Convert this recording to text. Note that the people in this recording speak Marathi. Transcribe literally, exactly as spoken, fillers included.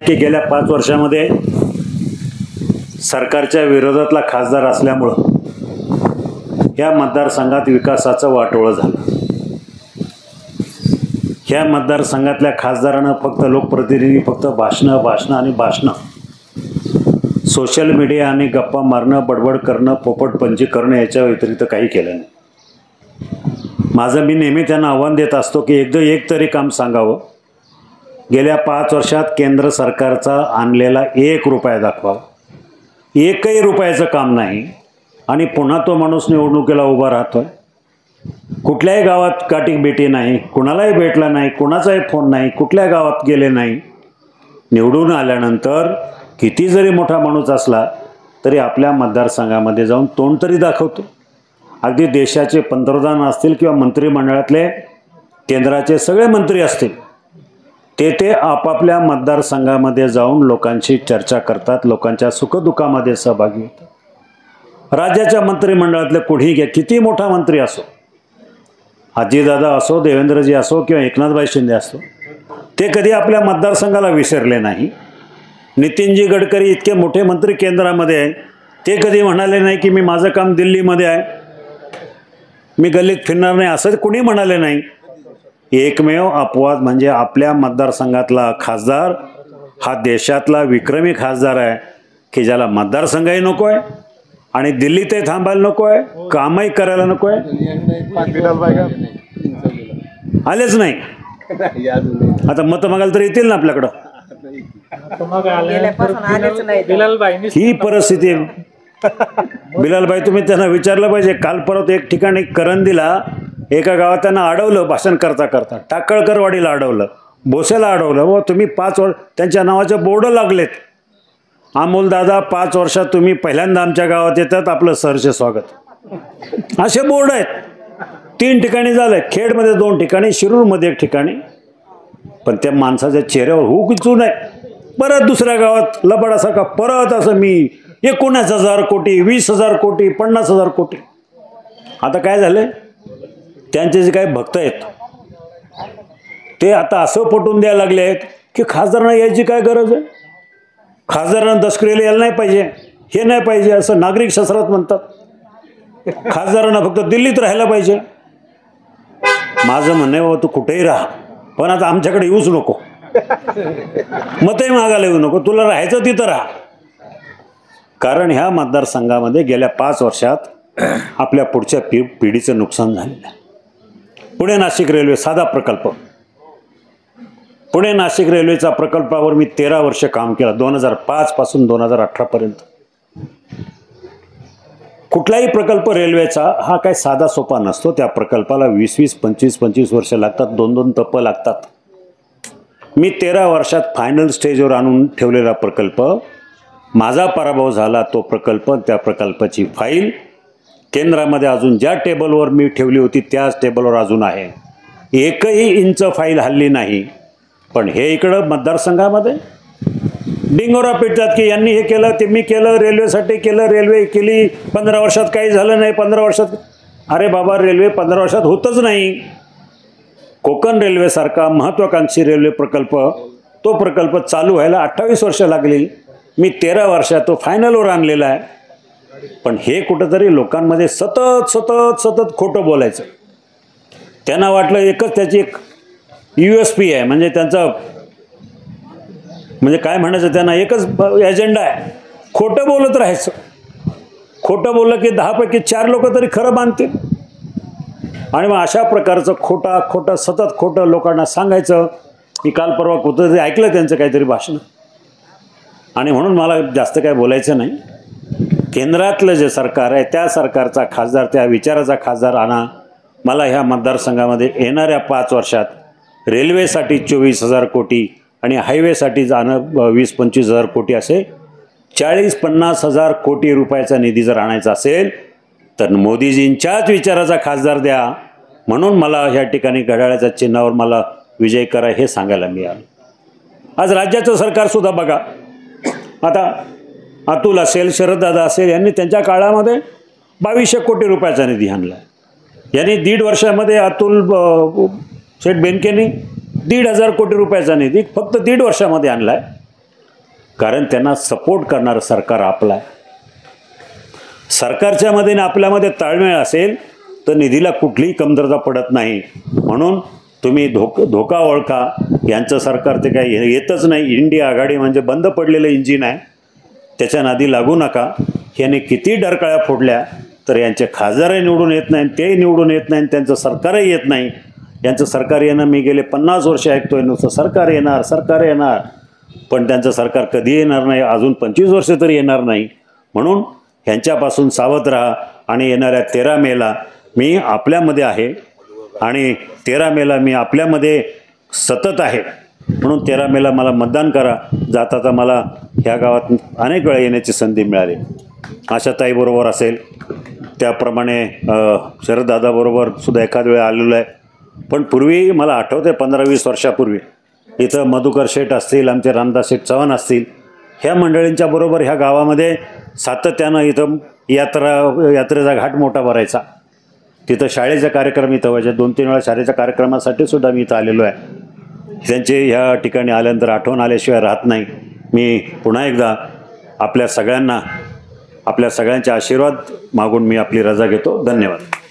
की गेल्या पाच वर्षामध्ये सरकारच्या विरोधातला खासदार असल्यामुळं या मतदारसंघात विकासाचं वाटोळं झालं। ह्या मतदारसंघातल्या खासदारांना फक्त लोकप्रतिनिधी फक्त भाषणं भाषणं आणि भाषणं सोशल मीडिया आणि गप्पा मारणं बडबड करणं पोपटपंची करणं याच्या व्यतिरिक्त काही केलं नाही। माझं मी नेहमी त्यांना आव्हान देत असतो की एकदा एक तरी काम सांगावं। गेल्या पाच वर्षात केंद्र सरकारचा आणलेला एक रुपया दाखवा, एकही रुपयाचं काम नाही आणि पुन्हा तो माणूस निवडणुकीला उभा राहतोय। कुठल्याही गावात गाठी भेटी नाही, कुणालाही भेटला नाही, कुणाचाही फोन नाही, कुठल्या गावात गेले नाही। निवडून आल्यानंतर किती जरी मोठा माणूस असला तरी आपल्या मतदारसंघामध्ये जाऊन तोंड तरी दाखवतो। अगदी देशाचे पंतप्रधान असतील किंवा मंत्रिमंडळातले केंद्राचे सगळे मंत्री असतील ते ते आपापल्या मतदारसंघामध्ये जाऊन लोकांशी चर्चा करतात, लोकांच्या सुखदुःखामध्ये सहभागी होतात। राज्याच्या मंत्रिमंडळातले कुठेही घ्या, किती मोठा मंत्री असो, अजितदादा असो, देवेंद्रजी असो किंवा एकनाथभाई शिंदे असो, ते कधी आपल्या मतदारसंघाला विसरले नाही। नितीनजी गडकरी इतके मोठे मंत्री केंद्रामध्ये आहे, ते कधी म्हणाले नाही की मी माझं काम दिल्लीमध्ये आहे, मी गल्लीत फिरणार नाही, असं कुणी म्हणाले नाही। एकमेव अपवाद म्हणजे आपल्या मतदारसंघातला खासदार हा देशातला विक्रमी खासदार आहे की ज्याला मतदारसंघही नको आहे आणि दिल्लीतही थांबायला नको आहे, कामही करायला नको आहे, आलेच नाही। आता मत मागायला तर येतील ना आपल्याकडं, ही परिस्थिती आहे। बिलालबाई तुम्ही त्यांना विचारलं पाहिजे। काल परत एक ठिकाणी करंदीला एका गावात त्यांना अडवलं, भाषण करता करता टाकळकरवाडीला अडवलं, भोसेला अडवलं। व तुम्ही पाच वर्ष त्यांच्या नावाचे बोर्ड लागलेत, अमोल दादा पाच वर्षात तुम्ही पहिल्यांदा आमच्या गावात येतात, आपलं सहर्ष स्वागत, असे बोर्ड आहेत। तीन ठिकाणी झालंय, खेडमध्ये दोन ठिकाणी, शिरूरमध्ये एक ठिकाणी। पण त्या माणसाच्या चेहऱ्यावर हू किचू नये। परत दुसऱ्या गावात लबाडासारखा परत असं मी एकोणीस हजार कोटी वीस हजार कोटी पन्नास हजार कोटी। आता काय झालंय, त्यांचे जे काही भक्त आहेत ते आता असं पटवून द्यायला लागले आहेत की खासदारांना यायची काय गरज आहे, खासदारांना दसकरीला यायला नाही पाहिजे, हे नाही पाहिजे असं नागरिक शास्त्रात म्हणतात। खासदारांना फक्त दिल्लीत राहायला पाहिजे। माझं म्हणणं आहे बाबा तू कुठेही राहा, पण आता आमच्याकडे येऊच नको, मतही मागायला येऊ नको, तुला राहायचं तिथं राहा। कारण ह्या मतदारसंघामध्ये गेल्या पाच वर्षात आपल्या पुढच्या पि पिढीचं नुकसान झालेलं आहे। पुणे नाशिक रेल्वे साधा प्रकल्प, पुणे नाशिक रेल्वेचा प्रकल्पावर मी तेरा वर्ष काम केलं, दोन हजार पाच पासून दोन हजार अठरा पर्यंत। कुठलाही प्रकल्प रेल्वेचा हा काही साधा सोपा नसतो, त्या प्रकल्पाला वीस वीस पंचवीस पंचवीस वर्ष लागतात, दोन दोन तप्प लागतात। मी तेरा वर्षात फायनल स्टेजवर आणून ठेवलेला प्रकल्प, माझा पराभव झाला तो प्रकल्प, त्या प्रकल्पाची फाईल केंद्रामध्ये अजून ज्या टेबलवर मी ठेवली होती त्याच टेबलवर अजून आहे, एकही इंच फाईल हल्ली नाही। पण हे इकडं मतदारसंघामध्ये डिंगोरा पिटतात की यांनी हे केलं, ते मी केलं, रेल्वेसाठी केलं, रेल्वे केली, पंधरा वर्षात काही झालं नाही, पंधरा वर्षात। अरे बाबा, रेल्वे पंधरा वर्षात होतच नाही। कोकण रेल्वेसारखा महत्त्वाकांक्षी रेल्वे प्रकल्प, तो प्रकल्प चालू व्हायला अठ्ठावीस वर्ष लागली, मी तेरा वर्षात तो फायनलवर आणलेला आहे। पण हे कुठंतरी लोकांमध्ये सतत सतत सतत खोटं बोलायचं, त्यांना वाटलं एकच त्याची एक यू एस पी आहे, म्हणजे त्यांचा म्हणजे काय म्हणायचं, त्यांना एकच एजेंडा आहे, खोटं बोलत राहायचं। खोटं बोललं की दहापैकी चार लोक तरी खरं मानतील आणि मग अशा प्रकारचं खोटा खोटं सतत खोटं लोकांना सांगायचं। मी काल परवा कुठं ऐकलं त्यांचं काहीतरी भाषण, आणि म्हणून मला जास्त काय बोलायचं नाही। केंद्रातलं जे सरकार आहे त्या सरकारचा खासदार, त्या विचाराचा खासदार आणा। मला ह्या मतदारसंघामध्ये येणाऱ्या पाच वर्षात रेल्वेसाठी चोवीस हजार कोटी आणि हायवेसाठी जाणं वीस पंचवीस हजार कोटी, असे चाळीस पन्नास हजार कोटी रुपयाचा निधी जर आणायचा असेल तर मोदीजींच्याच विचाराचा खासदार द्या। म्हणून मला ह्या ठिकाणी घड्याळाच्या चिन्हावर मला विजय करा हे सांगायला मिळालं। आज राज्याचं सरकारसुद्धा बघा, आता अतुल असेल, शरददादा असेल, यांनी त्यांच्या काळामध्ये बावीसशे कोटी रुपयाचा निधी आणला आहे। यांनी दीड वर्षामध्ये अतुल शेठ बेनकेनी दीड हजार कोटी रुपयाचा निधी फक्त दीड वर्षामध्ये आणला आहे। कारण त्यांना सपोर्ट करणारं सरकार आपलं आहे. सरकारच्या मध्ये आणि आपल्यामध्ये ताळमेळ असेल तर निधीला कुठलीही कमतरता पडत नाही. म्हणून तुम्ही धोक धोका ओळखा. यांचं सरकार ते काही येतच नाही. इंडिया आघाडी म्हणजे बंद पडलेलं इंजिन आहे, त्याच्या नादी लागू नका. याने किती डरकाळ्या फोडल्या तर यांचे खासदारही निवडून येत नाही, तेही निवडून येत नाही, त्यांचं सरकारही येत नाही. यांचं सरकार येणं मी गेले पन्नास वर्ष ऐकतोय, नुसतं सरकार येणार सरकार येणार, पण त्यांचं सरकार कधी येणार नाही, अजून पंचवीस वर्ष तरी येणार नाही. म्हणून ह्यांच्यापासून सावध राहा. आणि येणाऱ्या तेरा मेला मी आपल्यामध्ये आहे आणि तेरा मेला मी आपल्यामध्ये सतत आहे. म्हणून तेरा मेला मला मतदान करा. जाता मला ह्या गावात अनेक वेळा येण्याची संधी मिळाली. आशाताईबरोबर असेल, त्याप्रमाणे शरददादाबरोबर सुद्धा एखाद वेळा आलेलो आहे. पण पूर्वी मला आठवते पंधरा वीस वर्षापूर्वी इथं मधुकर शेठ असतील, आमचे रामदास शेठ चव्हाण असतील, ह्या मंडळींच्या बरोबर ह्या गावामध्ये सातत्यानं इथं यात्रा यात्रेचा घाट मोठा भरायचा. तिथं शाळेचा कार्यक्रम इथं व्हायचे. दोन तीन वेळा शाळेच्या कार्यक्रमासाठी सुद्धा मी इथं आलेलो आहे. त्यांचे ह्या ठिकाणी आल्यानंतर आठवण आल्याशिवाय राहत नाही. मी पुन्हा एकदा आपल्या सगळ्यांना आपल्या सगळ्यांचे आशीर्वाद मागून मी आपली रजा घेतो. धन्यवाद.